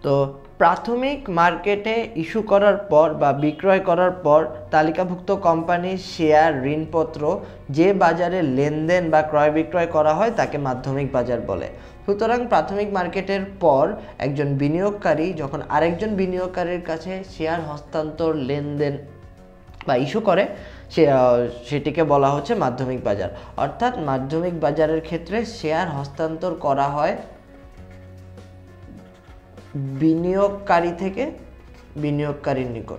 তো প্রাথমিক মার্কেটে ইস্যু করার পর বা বিক্রয় করার পর তালিকাভুক্ত কোম্পানির শেয়ার, ঋণপত্র যে বাজারে লেনদেন বা ক্রয় বিক্রয় করা হয় তাকে মাধ্যমিক বাজার বলে। সুতরাং প্রাথমিক মার্কেটের পর একজন বিনিয়োগকারী যখন আরেকজন বিনিয়োগকারীর কাছে শেয়ার হস্তান্তর, লেনদেন বা ইস্যু করে সেটিকে বলা হচ্ছে মাধ্যমিক বাজার। অর্থাৎ মাধ্যমিক বাজারের ক্ষেত্রে শেয়ার হস্তান্তর করা হয় বিনিয়োগকারী থেকে বিনিয়োগকারীর নিকট।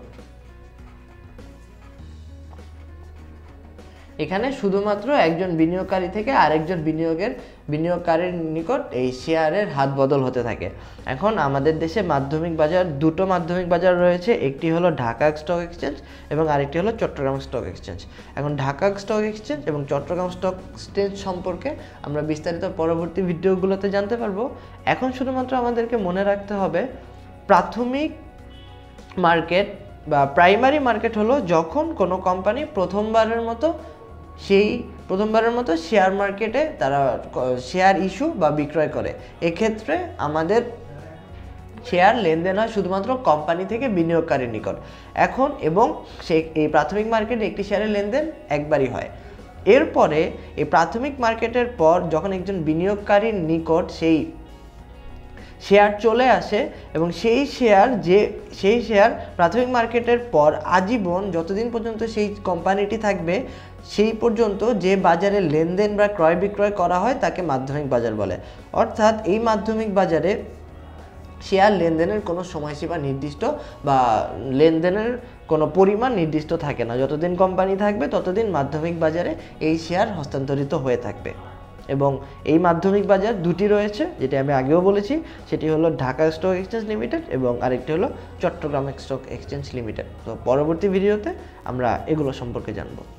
এখানে শুধুমাত্র একজন বিনিয়োগকারী থেকে আরেকজন বিনিয়োগকারীর নিকট এই শেয়ারের হাত বদল হতে থাকে। এখন আমাদের দেশে মাধ্যমিক বাজার, দুটো মাধ্যমিক বাজার রয়েছে, একটি হলো ঢাকা স্টক এক্সচেঞ্জ এবং আরেকটি হলো চট্টগ্রাম স্টক এক্সচেঞ্জ। এখন ঢাকা স্টক এক্সচেঞ্জ এবং চট্টগ্রাম স্টক এক্সচেঞ্জ সম্পর্কে আমরা বিস্তারিত পরবর্তী ভিডিওগুলোতে জানতে পারবো। এখন শুধুমাত্র আমাদেরকে মনে রাখতে হবে প্রাথমিক মার্কেট বা প্রাইমারি মার্কেট হলো যখন কোনো কোম্পানি প্রথমবারের মতো শেয়ার মার্কেটে তারা শেয়ার ইস্যু বা বিক্রয় করে। এক্ষেত্রে আমাদের শেয়ার লেনদেন হয় শুধুমাত্র কোম্পানি থেকে বিনিয়োগকারীর নিকট। এখন এবং এই প্রাথমিক মার্কেটে একটি শেয়ারের লেনদেন একবারই হয়। এরপরে এই প্রাথমিক মার্কেটের পর যখন একজন বিনিয়োগকারীর নিকট সেই শেয়ার চলে আসে এবং সেই শেয়ার প্রাথমিক মার্কেটের পর আজীবন যতদিন পর্যন্ত সেই কোম্পানিটি থাকবে সেই পর্যন্ত যে বাজারে লেনদেন বা ক্রয় বিক্রয় করা হয় তাকে মাধ্যমিক বাজার বলে। অর্থাৎ এই মাধ্যমিক বাজারে শেয়ার লেনদেনের কোনো সময়সীমা নির্দিষ্ট বা লেনদেনের কোনো পরিমাণ নির্দিষ্ট থাকে না। যতদিন কোম্পানি থাকবে ততদিন মাধ্যমিক বাজারে এই শেয়ার হস্তান্তরিত হয়ে থাকবে। এবং এই মাধ্যমিক বাজার দুটি রয়েছে, যেটি আমি আগেও বলেছি, সেটি হলো ঢাকা স্টক এক্সচেঞ্জ লিমিটেড এবং আরেকটি হলো চট্টগ্রাম স্টক এক্সচেঞ্জ লিমিটেড। তো পরবর্তী ভিডিওতে আমরা এগুলো সম্পর্কে জানবো।